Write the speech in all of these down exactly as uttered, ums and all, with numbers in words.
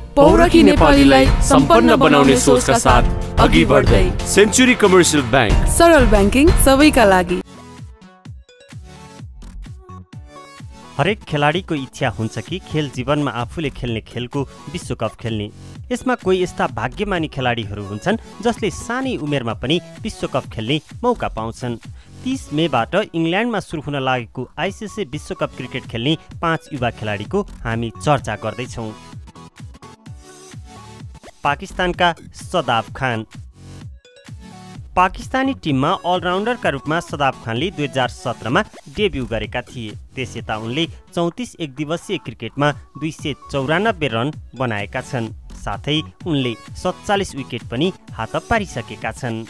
पौरखी नेपालीलाई सम्पन्न बनाउने सोचका साथ अघि बढ्दै सेन्चुरी कमर्सियल बैंक, सरल ब्याङ्किङ सबैका लागि। हरेक खेलाडीको इच्छा हुन्छ कि खेल जीवनमा आफूले खेल्ने खेलको विश्वकप खेल्ने। यसमा कोही यस्ता भाग्यमानी खेलाडीहरू हुन्छन् जसले सानै उमेरमा पनि विश्वकप खेल्ने मौका पाउँछन्। तीस मेबाट इङ्ल्यान्डमा सुरु हुन लागेको आइसिसी विश्वकप क्रिकेट खेल्ने पाँच युवा खेलाडीको हामी चर्चा गर्दैछौँ। पाकिस्तानका सदाब खान। पाकिस्तानी टिममा अलराउन्डरका रूपमा सदाब खानले दुई हजार सत्रमा डेब्यू गरेका थिए। त्यस यता उनले चौतिस एक दिवसीय क्रिकेटमा दुई सय चौरानब्बे रन बनाएका छन्। साथै उनले सत्तालिस विकेट पनि हात पारिसकेका छन्।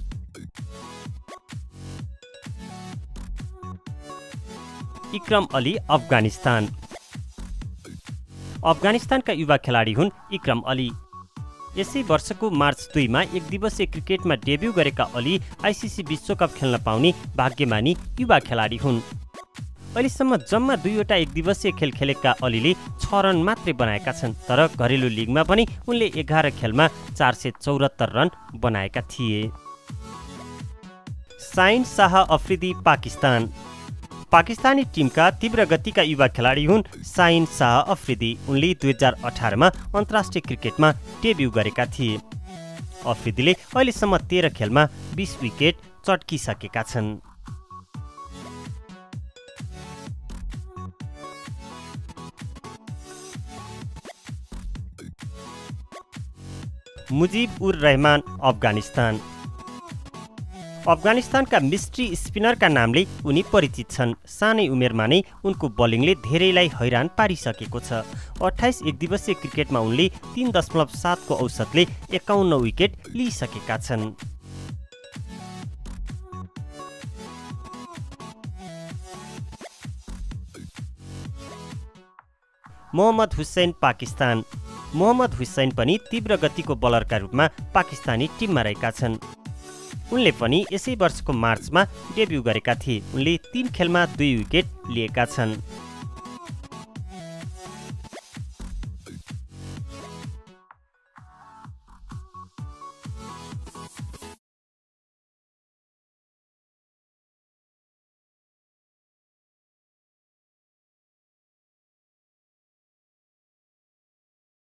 इक्रम अली अफगानिस्तान। अफगानिस्तानका युवा खेलाडी हुन् इक्रम अली। यसै वर्षको मार्च दुईमा एक दिवसीय क्रिकेटमा डेब्यू गरेका अली आइसिसी विश्वकप खेल्न पाउने भाग्यमानी युवा खेलाडी हुन्। अहिलेसम्म जम्मा दुईवटा एक दिवसीय खेल खेलेका अलीले छ रन मात्रै बनाएका छन्, तर घरेलु लिगमा पनि उनले एघार खेलमा चार सय चौरात्तर रन बनाएका थिए। साइन शाह अफ्रिदी पाकिस्तान। पाकिस्तानी टिमका तीव्र गतिका युवा खेलाडी हुन् साइन शाह अफ्रिदी। उनले दुई हजार अठारमा अन्तर्राष्ट्रिय क्रिकेटमा डेब्यू गरेका थिए। अफ्रिदीले अहिलेसम्म तेह्र खेलमा बीस विकेट चट्किसकेका छन्। मुजिब उर रहमान अफगानिस्तान। अफगानिस्तानका मिस्ट्री स्पिनरका नामले उनी परिचित छन्। सानै उमेरमा नै उनको बलिङले धेरैलाई हैरान पारिसकेको छ। अट्ठाइस एक दिवसीय क्रिकेटमा उनले तीन दशमलव सातको औसतले एकाउन्न विकेट लिइसकेका छन्। मोहम्मद हुसैन पाकिस्तान। मोहम्मद हुसैन पनि तीव्र गतिको बलरका रूपमा पाकिस्तानी टिममा रहेका छन्। उनले पनि यसै वर्षको मार्चमा डेब्यू गरेका थिए। उनले तीन खेलमा दुई विकेट लिएका छन्।